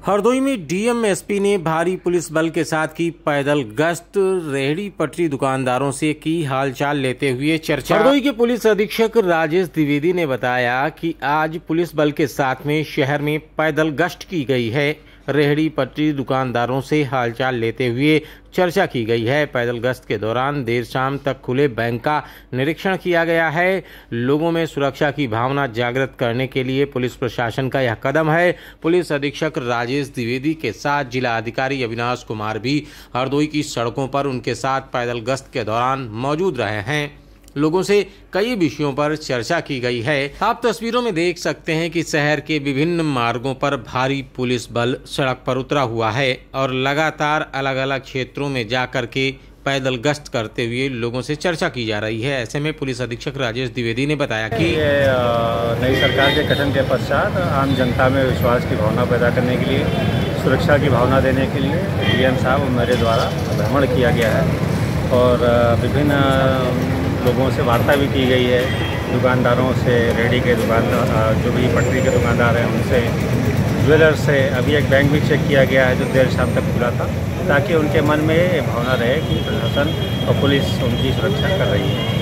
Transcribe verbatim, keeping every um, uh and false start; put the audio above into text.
हरदोई में DM SP ने भारी पुलिस बल के साथ की पैदल गश्त, रेहड़ी पटरी दुकानदारों से की हालचाल लेते हुए चर्चा। हरदोई के पुलिस अधीक्षक राजेश द्विवेदी ने बताया कि आज पुलिस बल के साथ में शहर में पैदल गश्त की गई है। रेहड़ी पटरी दुकानदारों से हालचाल लेते हुए चर्चा की गई है। पैदल गश्त के दौरान देर शाम तक खुले बैंक का निरीक्षण किया गया है। लोगों में सुरक्षा की भावना जागृत करने के लिए पुलिस प्रशासन का यह कदम है। पुलिस अधीक्षक राजेश द्विवेदी के साथ जिला अधिकारी अविनाश कुमार भी हरदोई की सड़कों पर उनके साथ पैदल गश्त के दौरान मौजूद रहे हैं। लोगों से कई विषयों पर चर्चा की गई है। आप तस्वीरों में देख सकते हैं कि शहर के विभिन्न मार्गों पर भारी पुलिस बल सड़क पर उतरा हुआ है और लगातार अलग अलग क्षेत्रों में जाकर के पैदल गश्त करते हुए लोगों से चर्चा की जा रही है। ऐसे में पुलिस अधीक्षक राजेश द्विवेदी ने बताया कि नई सरकार के गठन के पश्चात आम जनता में विश्वास की भावना पैदा करने के लिए, सुरक्षा की भावना देने के लिए डीएम साहब और मेरे द्वारा भ्रमण किया गया है और विभिन्न लोगों से वार्ता भी की गई है। दुकानदारों से, रेहड़ी के दुकानदार, जो भी पटरी के दुकानदार हैं उनसे, ज्वेलर्स से। अभी एक बैंक भी चेक किया गया है जो देर शाम तक खुला था, ताकि उनके मन में ये भावना रहे कि प्रशासन और पुलिस उनकी सुरक्षा कर रही है।